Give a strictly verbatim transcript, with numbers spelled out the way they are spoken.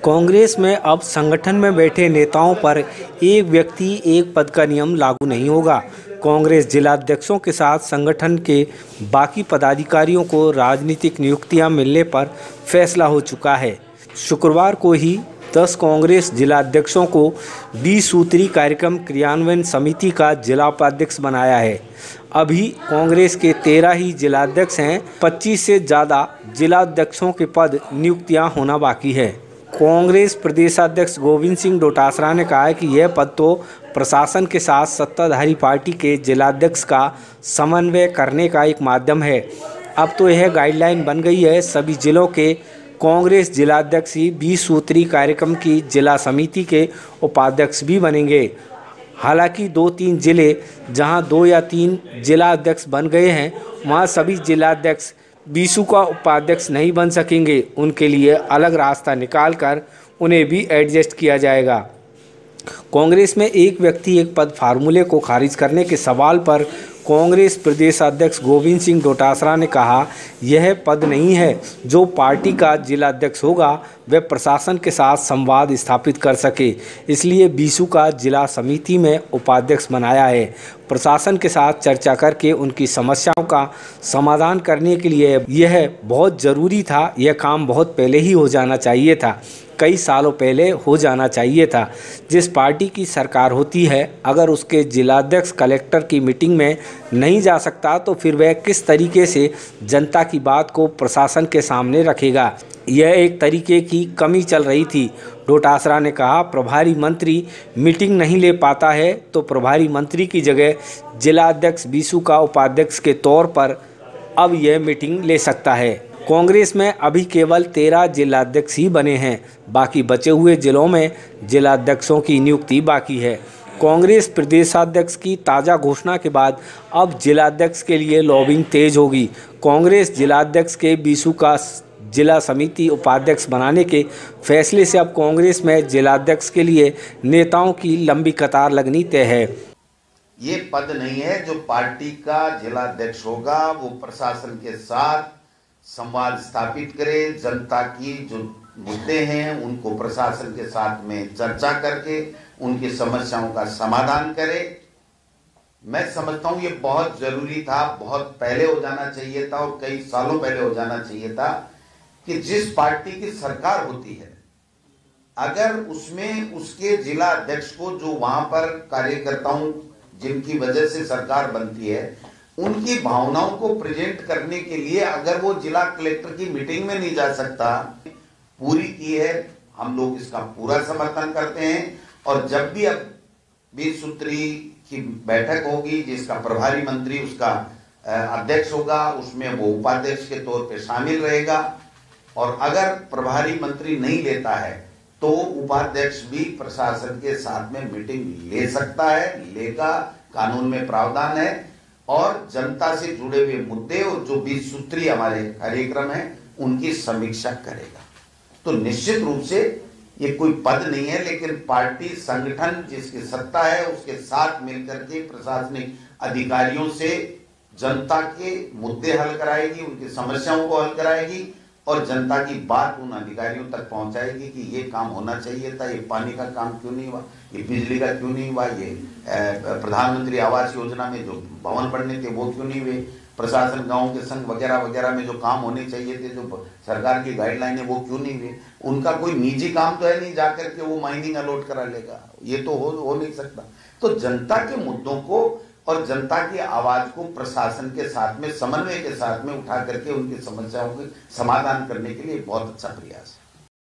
कांग्रेस में अब संगठन में बैठे नेताओं पर एक व्यक्ति एक पद का नियम लागू नहीं होगा। कांग्रेस जिलाध्यक्षों के साथ संगठन के बाकी पदाधिकारियों को राजनीतिक नियुक्तियां मिलने पर फैसला हो चुका है। शुक्रवार को ही दस कांग्रेस जिलाध्यक्षों को बीस सूत्री कार्यक्रम क्रियान्वयन समिति का जिला उपाध्यक्ष बनाया है। अभी कांग्रेस के तेरह ही जिलाध्यक्ष हैं। पच्चीस से ज़्यादा जिलाध्यक्षों के पद नियुक्तियां होना बाकी है। कांग्रेस प्रदेशाध्यक्ष गोविंद सिंह डोटासरा ने कहा है कि यह पद तो प्रशासन के साथ सत्ताधारी पार्टी के जिलाध्यक्ष का समन्वय करने का एक माध्यम है। अब तो यह गाइडलाइन बन गई है, सभी जिलों के कांग्रेस जिलाध्यक्ष ही बीस सूत्री कार्यक्रम की जिला समिति के उपाध्यक्ष भी बनेंगे। हालांकि दो तीन जिले जहां दो या तीन जिला अध्यक्ष बन गए हैं, वहां सभी जिलाध्यक्ष बीसू का उपाध्यक्ष नहीं बन सकेंगे। उनके लिए अलग रास्ता निकालकर उन्हें भी एडजस्ट किया जाएगा। कांग्रेस में एक व्यक्ति एक पद फार्मूले को खारिज करने के सवाल पर कांग्रेस प्रदेशाध्यक्ष गोविंद सिंह डोटासरा ने कहा, यह पद नहीं है। जो पार्टी का जिलाध्यक्ष होगा वह प्रशासन के साथ संवाद स्थापित कर सके, इसलिए बीसू का जिला समिति में उपाध्यक्ष बनाया है। प्रशासन के साथ चर्चा करके उनकी समस्याओं का समाधान करने के लिए यह बहुत ज़रूरी था। यह काम बहुत पहले ही हो जाना चाहिए था, कई सालों पहले हो जाना चाहिए था। जिस पार्टी की सरकार होती है, अगर उसके जिलाध्यक्ष कलेक्टर की मीटिंग में नहीं जा सकता तो फिर वह किस तरीके से जनता की बात को प्रशासन के सामने रखेगा। यह एक तरीके की कमी चल रही थी। डोटासरा ने कहा, प्रभारी मंत्री मीटिंग नहीं ले पाता है तो प्रभारी मंत्री की जगह जिलाध्यक्ष बीसू का उपाध्यक्ष के तौर पर अब यह मीटिंग ले सकता है। कांग्रेस में अभी केवल तेरह जिलाध्यक्ष ही बने हैं, बाकी बचे हुए जिलों में जिलाध्यक्षों की नियुक्ति बाकी है। कांग्रेस प्रदेशाध्यक्ष की ताज़ा घोषणा के बाद अब जिलाध्यक्ष के लिए लॉबिंग तेज होगी। कांग्रेस जिलाध्यक्ष के बीसू का जिला समिति उपाध्यक्ष बनाने के फैसले से अब कांग्रेस में जिलाध्यक्ष के लिए नेताओं की लंबी कतार लगनी तय है। ये पद नहीं है। जो पार्टी का जिलाध्यक्ष होगा वो प्रशासन के साथ संवाद स्थापित करे, जनता की जो मुद्दे हैं उनको प्रशासन के साथ में चर्चा करके उनकी समस्याओं का समाधान करे। मैं समझता हूँ ये बहुत जरूरी था, बहुत पहले हो जाना चाहिए था और कई सालों पहले हो जाना चाहिए था कि जिस पार्टी की सरकार होती है, अगर उसमें उसके जिला अध्यक्ष को, जो वहां पर कार्यकर्ताओं जिनकी वजह से सरकार बनती है, उनकी भावनाओं को प्रेजेंट करने के लिए अगर वो जिला कलेक्टर की मीटिंग में नहीं जा सकता, पूरी की है, हम लोग इसका पूरा समर्थन करते हैं। और जब भी अब बीस सूत्री की बैठक होगी जिसका प्रभारी मंत्री उसका अध्यक्ष होगा, उसमें वो उपाध्यक्ष के तौर पे शामिल रहेगा। और अगर प्रभारी मंत्री नहीं लेता है तो उपाध्यक्ष भी प्रशासन के साथ में मीटिंग ले सकता है, लेगा, कानून में प्रावधान है। और जनता से जुड़े हुए मुद्दे और जो बीस सूत्री हमारे कार्यक्रम है उनकी समीक्षा करेगा। तो निश्चित रूप से ये कोई पद नहीं है, लेकिन पार्टी संगठन जिसकी सत्ता है उसके साथ मिलकर के प्रशासनिक अधिकारियों से जनता के मुद्दे हल कराएगी, उनकी समस्याओं को हल कराएगी और जनता की बात उन अधिकारियों तक पहुंचाएगी कि ये काम होना चाहिए था, ये पानी का काम क्यों नहीं हुआ, ये बिजली का क्यों नहीं हुआ, ये प्रधानमंत्री आवास योजना में जो भवन बनने थे वो क्यों नहीं हुए, प्रशासन गांव के संघ वगैरह वगैरह में जो काम होने चाहिए थे, जो सरकार की गाइडलाइन है वो क्यों नहीं हुए। उनका कोई निजी काम तो है नहीं जाकर के वो माइनिंग अलॉट करा लेगा, ये तो हो, हो नहीं सकता। तो जनता के मुद्दों को और जनता की आवाज को प्रशासन के साथ में समन्वय के साथ में उठा करके उनकी समस्याओं के समाधान करने के लिए बहुत अच्छा प्रयास है।